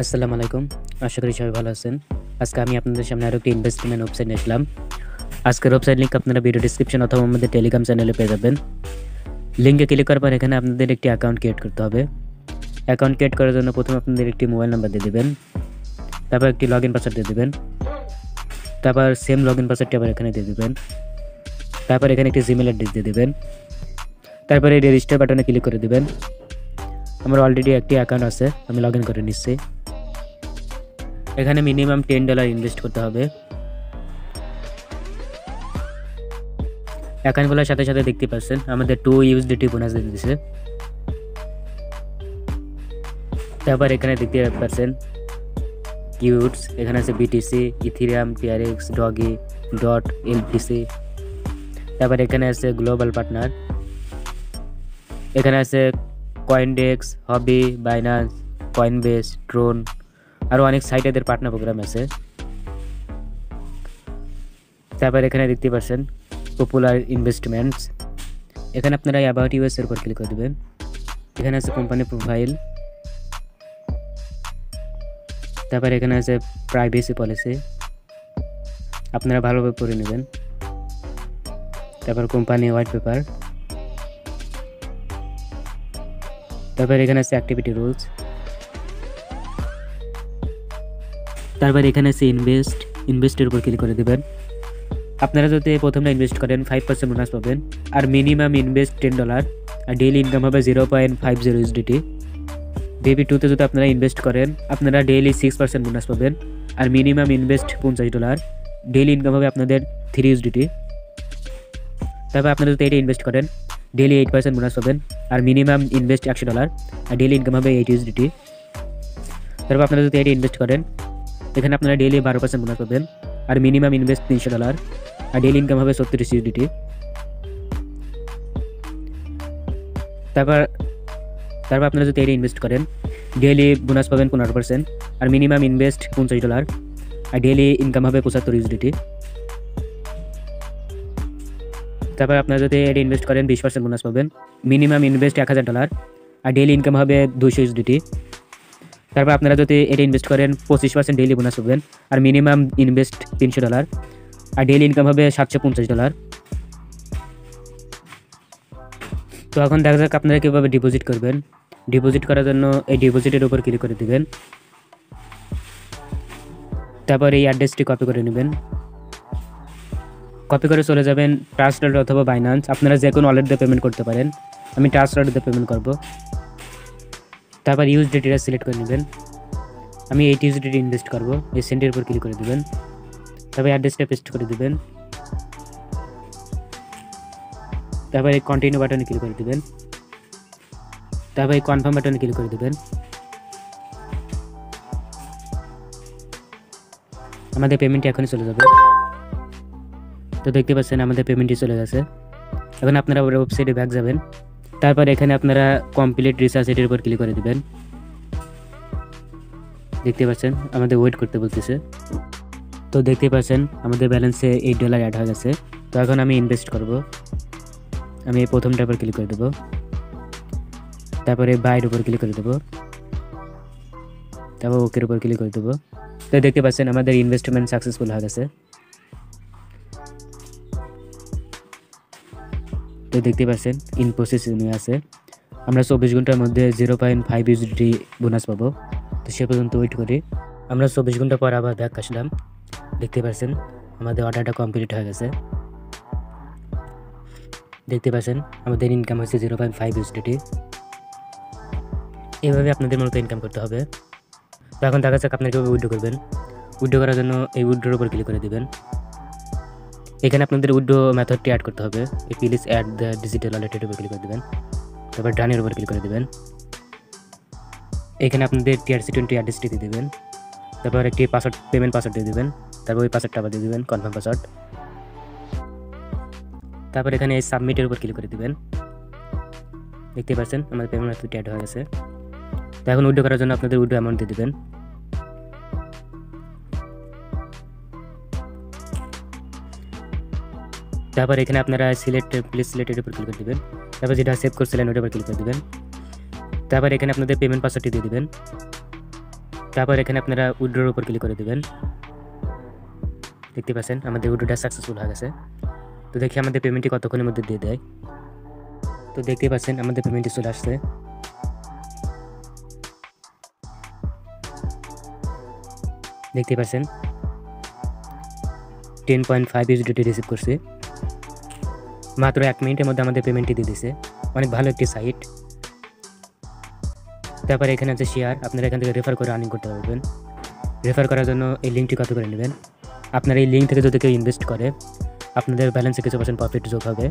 আসসালামু আলাইকুম। আশা করি সবাই ভালো আছেন। আজকে আমি আপনাদের সামনে আরো একটি ইনভেস্টমেন্ট ওয়েবসাইট নিয়ে আসলাম। আজকের ওয়েবসাইট লিংক আপনারা ভিডিও ডেসক্রিপশন অথবা আমাদের টেলিগ্রাম চ্যানেলে পেয়ে যাবেন। লিংকে ক্লিক করার পর এখানে আপনাদের একটি অ্যাকাউন্ট ক্রিয়েট করতে হবে। অ্যাকাউন্ট ক্রিয়েট করার জন্য প্রথমে আপনাদের একটি মোবাইল নাম্বার দিয়ে দিবেন, তারপর একটি লগইন পাসওয়ার্ড দিয়ে দিবেন, তারপর সেম লগইন পাসওয়ার্ডটি আবার এখানে দিয়ে দিবেন, তারপর এখানে একটি জিমেল অ্যাড্রেস দিয়ে দিবেন, তারপরে রেজিস্টার বাটনে ক্লিক করে দিবেন। আমার অলরেডি একটি অ্যাকাউন্ট আছে, আমি লগইন করে নিচ্ছি। এখানে মিনিমাম $10 ইনভেস্ট করতে হবে। অ্যাকাউন্টগুলোর সাথে সাথে দেখতে পাচ্ছেন আমাদের 2 USDT বোনাস দিয়ে দিয়েছে। তারপর এখানে দেখতে পাচ্ছেন কিউটস, এখানে আছে BTC, Ethereum, TRX, Doge, Dot, LTC. তারপর এখানে আছে গ্লোবাল পার্টনার, এখানে আছে Coindex, Huobi, Binance, Coinbase, Tron, আরও অনেক সাইট এদের পার্টনার প্রোগ্রাম আছে। তারপর এখানে দেখতে পাচ্ছেন পপুলার ইনভেস্টমেন্টস, এখানে আপনারা অ্যাবাউট ইউএস এর উপর ক্লিক করে দেবেন। এখানে আছে কোম্পানি প্রোফাইল, তারপর এখানে আছে প্রাইভেসি পলিসি, আপনারা ভালোভাবে পড়ে নেবেন। তারপর কোম্পানি হোয়াইট পেপার, তারপর এখানে আছে অ্যাক্টিভিটি রুলস, তারপর এখানে আছে ইনভেস্টের উপর ক্লিক করে দেবেন। আপনারা যদি প্রথমে ইনভেস্ট করেন 5% বোনাস পাবেন, আর মিনিমাম ইনভেস্ট $10, আর ডেইলি ইনকাম হবে 0.50 USDT। বেবি 2তে যদি আপনারা ইনভেস্ট করেন আপনারা ডেইলি 6% বোনাস পাবেন, আর মিনিমাম ইনভেস্ট $50, ডেইলি ইনকাম হবে আপনাদের 3 USDT। তারপর আপনারা যদি এটা ইনভেস্ট করেন ডেইলি 8% বোনাস পাবেন, আর মিনিমাম ইনভেস্ট $100, আর ডেইলি ইনকাম হবে 8 USDT। তারপর আপনারা যদি এটা ইনভেস্ট করেন এখানে আপনারা ডেইলি 12% বোনাস পাবেন, আর মিনিমাম ইনভেস্ট $300, আর ডেইলি ইনকাম হবে 36 USDT। তারপর আপনারা যদি এটা ইনভেস্ট করেন ডেইলি বোনাস পাবেন 15%, আর মিনিমাম ইনভেস্ট $50, আর ডেইলি ইনকাম হবে 75 USDT। তারপর আপনারা যদি এটা ইনভেস্ট করেন 20% বোনাস পাবেন, মিনিমাম ইনভেস্ট $1000, আর ডেইলি ইনকাম হবে 200 USDT। তারপর আপনারা যদি এটা ইনভেস্ট করেন 25% ডেইলি বোনাস পাবেন, আর মিনিমাম ইনভেস্ট $300, আর ডেইলি ইনকাম হবে $750। তো এখন দেখা যাক আপনারা কীভাবে ডিপোজিট করবেন। ডিপোজিট করার জন্য এই ডিপোজিটের উপর ক্লিক করে দেবেন, তারপর এই অ্যাড্রেসটি কপি করে নেবেন। কপি করে চলে যাবেন ট্রাস্ট ওয়ালেট অথবা বাইন্যান্স, আপনারা যে কোনো ওয়ালেট দিয়ে পেমেন্ট করতে পারেন। আমি ট্রাস্ট ওয়ালেট দিয়ে পেমেন্ট করব। তারপর USDTটা সিলেক্ট করে নেবেন, আমি 8 USDT ইনভেস্ট করব। এই সেন্ডের উপর ক্লিক করে দেবেন, তারপর অ্যাড্রেসটা পেস্ট করে দেবেন, তারপর এই কন্টিনিউ বাটনে ক্লিক করে দেবেন, তারপর এই কনফার্ম বাটনে ক্লিক করে দেবেন। আমাদের পেমেন্টটি এখনই চলে যাবে। তো দেখতে পাচ্ছেন আমাদের পেমেন্টটি চলে গেছে। এখন আপনারা ওয়েবসাইটে ব্যাক যাবেন, তারপর এখানে আপনারা কমপ্লিট রিসার্চ এটির উপর ক্লিক করে দেবেন। দেখতে পাচ্ছেন আমাদের ওয়েট করতে বলতেছে। তো দেখতে পাচ্ছেন আমাদের ব্যালেন্সে $8 অ্যাড হয়ে গেছে। তো এখন আমি ইনভেস্ট করব। আমি এই প্রথমটার উপর ক্লিক করে দেবো, তারপরে বাইয়ের উপর ক্লিক করে দেবো, তারপর ওকের উপর ক্লিক করে দেবো। তো দেখতে পাচ্ছেন আমাদের ইনভেস্টমেন্ট সাকসেসফুল হয়ে গেছে। তো দেখতে পাচ্ছেন ইন প্রসেসিং আছে। আমরা 24 ঘন্টার মধ্যে 0.5 USDT বোনাস পাবো। তো সে পর্যন্ত ওয়েট করি। আমরা 24 ঘন্টা পর আবার ব্যাক আসলাম। দেখতে পাচ্ছেন আমাদের অর্ডারটা কমপ্লিট হয়ে গেছে। দেখতে পাচ্ছেন আমাদের ইনকাম হচ্ছে 0.5 USDT। এইভাবে আপনাদের মতো ইনকাম করতে হবে। তো এখন দেখা যাক আপনারা কীভাবে উইথড্র করবেন। উইথড্র করার জন্য এই উইথড্রোর উপর ক্লিক করে দেবেন। এখানে আপনাদের উইথড্র মেথডটি অ্যাড করতে হবে। এই প্লিজ অ্যাড দ্য ডিজিটাল ওয়ালেটের উপর ক্লিক করে দেবেন, তারপর ডানের উপর ক্লিক করে দেবেন। এখানে আপনাদের TRC20 অ্যাড্রেসটি দিয়ে দেবেন, তারপর একটি পাসওয়ার্ড পেমেন্ট পাসওয়ার্ড দিয়ে দেবেন, তারপর ওই পাসওয়ার্ডটা আবার দিয়ে দেবেন, কনফার্ম পাসওয়ার্ড। তারপর এখানে এই সাবমিটের উপর ক্লিক করে দেবেন। দেখতে পাচ্ছেন আমাদের পেমেন্ট মেথডটি অ্যাড হয়ে গেছে। তো এখন উইথড্র করার জন্য আপনাদের উইথড্র অ্যামাউন্ট দিয়ে দেবেন। তারপর এখানে আপনারা প্লিজ সিলেক্টের উপর ক্লিক করে দেবেন, তারপর যেটা সেভ করছিলেন ওটার উপর ক্লিক করে দেবেন। তারপর এখানে আপনাদের পেমেন্ট পাসওয়ার্ডটি দিয়ে দেবেন। তারপর এখানে আপনারা উইথড্রর উপর ক্লিক করে দেবেন। দেখতে পাচ্ছেন আমাদের উইথড্রটা সাকসেসফুল হয়ে গেছে। তো দেখি আমাদের পেমেন্টটি কতক্ষণের মধ্যে দিয়ে দেয়। তো দেখতে পাচ্ছেন আমাদের পেমেন্টটি চলে আসছে। দেখতে পাচ্ছেন 10.5 USDT রিসিভ করছে। মাত্র 1 মিনিটের মধ্যে আমাদের পেমেন্টটি দিয়ে দিছে। অনেক ভালো একটি সাইট। তারপরে এখানে আছে শেয়ার, আপনারা এখান থেকে রেফার করে আর্নিং করতে পারবেন। রেফার করার জন্য এই লিঙ্কটি কপি করে নেবেন। আপনারা এই লিঙ্ক থেকে যদি কেউ ইনভেস্ট করে আপনাদের ব্যালেন্সে কিছু % প্রফিট যোগ হবে।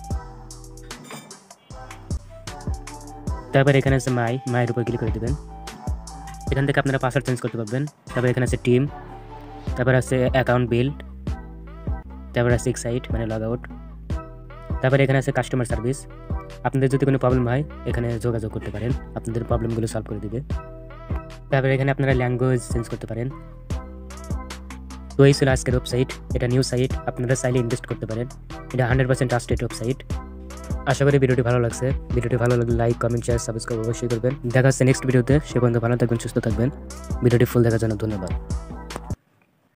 তারপর এখানে আছে মায়ের উপর ক্লিক করে দেবেন। এখান থেকে আপনারা পাসওয়ার্ড চেঞ্জ করতে পারবেন। তারপর এখানে আছে টিম, তারপর আছে অ্যাকাউন্ট বিল্ড, তারপর আছে এক্সাইট মানে লগ আউট। তারপর এখানে আছে কাস্টমার সার্ভিস, আপনাদের যদি কোনো প্রবলেম হয় এখানে যোগাযোগ করতে পারেন, আপনাদের প্রবলেমগুলো সলভ করে দেবে। তারপরে এখানে আপনারা ল্যাঙ্গুয়েজ চেঞ্জ করতে পারেন। তো এই ছিল আজকের ওয়েবসাইট। এটা নিউ সাইট, আপনারা চাইলে ইনভেস্ট করতে পারেন। এটা 100% ট্রাস্টেড ওয়েবসাইট। আশা করি ভিডিওটি ভালো লাগছে। ভিডিওটি ভালো লাগলে লাইক, কমেন্ট, শেয়ার, সাবস্ক্রাইব অবশ্যই করবেন। দেখা হচ্ছে নেক্সট ভিডিওতে। সে পর্যন্ত ভালো থাকবেন, সুস্থ থাকবেন। ভিডিওটি ফুল দেখার জন্য ধন্যবাদ।